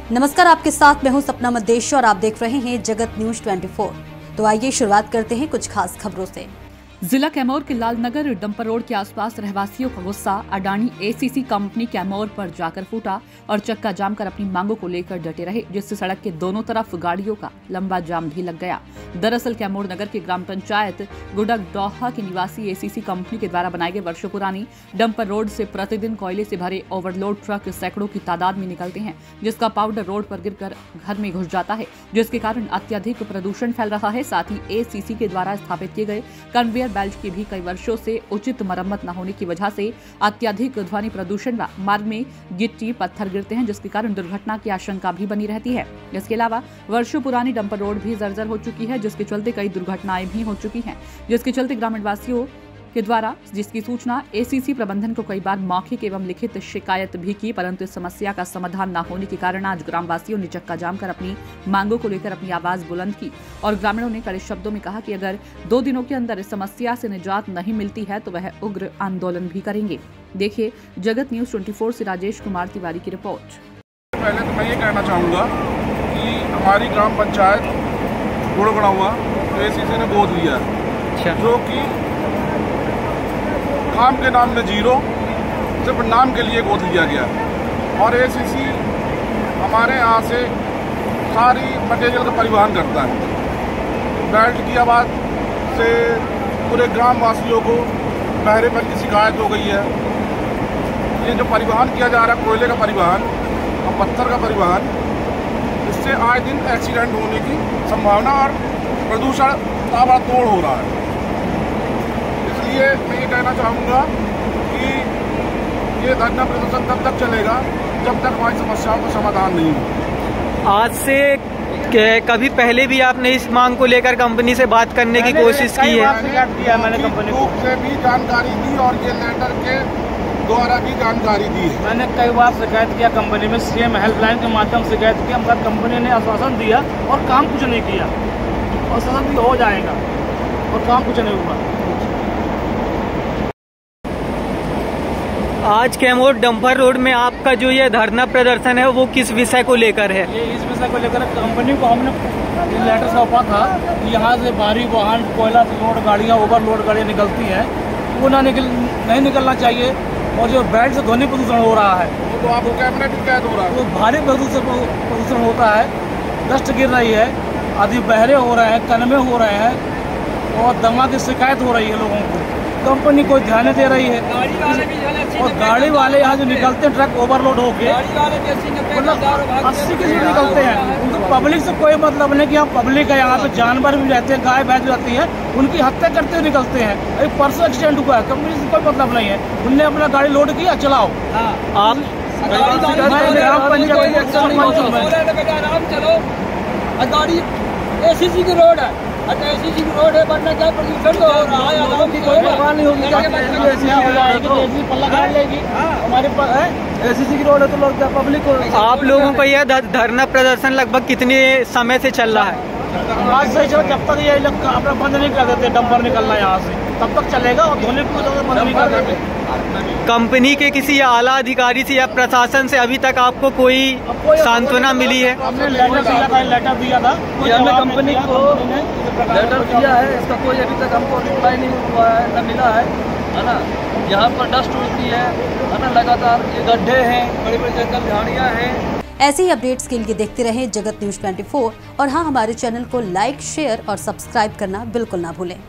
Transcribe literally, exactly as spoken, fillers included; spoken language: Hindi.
नमस्कार, आपके साथ मैं हूं सपना मदेश और आप देख रहे हैं जगत न्यूज चौबीस। तो आइए शुरुआत करते हैं कुछ खास खबरों से। जिला कैमूर के लालनगर डंपर रोड के आसपास रहवासियों का गुस्सा अडानी एसीसी कंपनी कैमूर पर जाकर फूटा और चक्का जाम कर अपनी मांगों को लेकर डटे रहे, जिससे सड़क के दोनों तरफ गाड़ियों का लंबा जाम भी लग गया। दरअसल कैमूर नगर के ग्राम पंचायत गुडक डोहा के निवासी एसीसी कंपनी के द्वारा बनाए गए वर्षों पुरानी डंपर रोड से प्रतिदिन कोयले से भरे ओवरलोड ट्रक सैकड़ों की तादाद में निकलते हैं, जिसका पाउडर रोड पर गिरकर घर में घुस जाता है, जिसके कारण अत्यधिक प्रदूषण फैल रहा है। साथ ही एसीसी के द्वारा स्थापित किए गए कन्वेयर बेल्ट की भी कई वर्षों से उचित मरम्मत न होने की वजह से अत्यधिक ध्वनि प्रदूषण व मार्ग में गिट्टी पत्थर गिरते हैं, जिसके कारण दुर्घटना की आशंका भी बनी रहती है। इसके अलावा वर्षों पुरानी डंपर रोड भी जर्जर हो चुकी है, जिसके चलते कई दुर्घटनाएं भी हो चुकी हैं, जिसके चलते ग्रामीण वासियों के द्वारा जिसकी सूचना एसीसी प्रबंधन को कई बार मौखिक एवं लिखित शिकायत भी की, परंतु इस समस्या का समाधान न होने के कारण आज ग्रामवासियों ने चक्का जाम कर अपनी मांगों को लेकर अपनी आवाज बुलंद की और ग्रामीणों ने कड़े शब्दों में कहा कि अगर दो दिनों के अंदर इस समस्या से निजात नहीं मिलती है तो वह उग्र आंदोलन भी करेंगे। देखिए जगत न्यूज चौबीस से राजेश कुमार तिवारी की रिपोर्ट। पहले तो मैं ये कहना चाहूँगा कि हमारी ग्राम पंचायत गुड़गड़ा हुआ एसीसी ने गोद लिया है, जो कि काम के नाम में जीरो, सिर्फ नाम के लिए गोद लिया गया और एसीसी हमारे यहाँ से सारी मटेरियल का परिवहन करता है। बेल्ट की आवाज़ से पूरे ग्राम वासियों को बहरेपन की शिकायत हो गई है। ये जो परिवहन किया जा रहा है, कोयले का परिवहन और पत्थर का परिवहन, इससे आए दिन एक्सीडेंट होने की संभावना और प्रदूषण ताबड़तोड़ हो रहा है। इसलिए मैं ये कहना चाहूँगा कि ये धरना प्रदर्शन तब तक चलेगा जब तक हमारी समस्याओं का समाधान नहीं हो। आज से कभी पहले भी आपने इस मांग को लेकर कंपनी से बात करने की कोशिश की है? मैंने कंपनी से भी जानकारी दी और ये लेटर के द्वारा भी जानकारी दी है। मैंने कई बार शिकायत किया कंपनी में, सीएम हेल्पलाइन के माध्यम से शिकायत किया, मगर कंपनी ने आश्वासन दिया और काम कुछ नहीं किया। आश्वासन भी हो जाएगा और काम कुछ नहीं हुआ। आज कैमूर डंपर रोड में आपका जो ये धरना प्रदर्शन है वो किस विषय को लेकर है? ये इस विषय को लेकर कंपनी को हमने लेटर सौंपा था कि यहाँ से भारी वाहन कोयला लोड गाड़ियाँ ओवरलोड गाड़ियाँ निकलती हैं, वो ना निकल नहीं निकलना चाहिए। और जो बेल्ट से ध्वनि प्रदूषण हो रहा है वो तो आपको कैबिनेट की कैद हो रहा है, वो भारी प्रदूषण प्रदूषण होता है, डस्ट गिर रही है, आदि बहरे हो रहे हैं, कनमे हो रहे हैं और दमा की शिकायत हो रही है लोगों को। कंपनी कोई ध्यान नहीं दे रही है और गाड़ी वाले यहाँ जो निकलते हैं ट्रक ओवरलोड होके मतलब अस्सी के जो निकलते हैं, उनको पब्लिक से कोई मतलब नहीं कि यहाँ पब्लिक है, यहाँ पे जानवर भी रहते हैं, गाय भैंस रहती है, उनकी हत्या करते हुए निकलते हैं। अभी परसों एक्सीडेंट हुआ है, कंपनी से कोई मतलब नहीं है, उनने अपना गाड़ी लोड किया, चलाओ आप गाड़ी एसीसी की रोड है, एसीसी की रोड है, वरना क्या प्रदूषण तो हो रहा है। लोगों की कोई परवाह नहीं होगी, पल्ला गाड़ लेगी हमारे पास एसीसी की रोड है तो लोग क्या पब्लिक को। आप लोगों का यह धरना प्रदर्शन लगभग कितने समय से चल रहा है? आज से चलो, जब तक ये अपना बंद नहीं कर देते डंपर निकलना यहाँ से, तब तक चलेगा और धोने को बंद नहीं कर देते। कंपनी के किसी आला अधिकारी से या प्रशासन से अभी तक आपको कोई सांत्वना मिली है? हमने लेटर दिया था, लेटर दिया था हमने कंपनी को लेटर दिया है, इसका कोई अभी तक हमको रिप्लाई नहीं हुआ है, न मिला है, है ना। यहाँ पर डस्ट उड़ती है, है ना, लगातार ये गड्ढे हैं, बड़ी बड़ी जंगल झाड़ियाँ हैं। ऐसे ही अपडेट्स के लिए देखते रहें जगत न्यूज चौबीस और हाँ, हमारे चैनल को लाइक, शेयर और सब्सक्राइब करना बिल्कुल ना भूलें।